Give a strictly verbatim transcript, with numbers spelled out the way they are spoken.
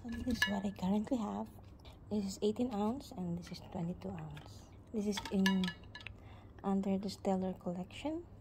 This is what I currently have. This is eighteen ounce and this is twenty-two ounce. This is in under the Stellar collection.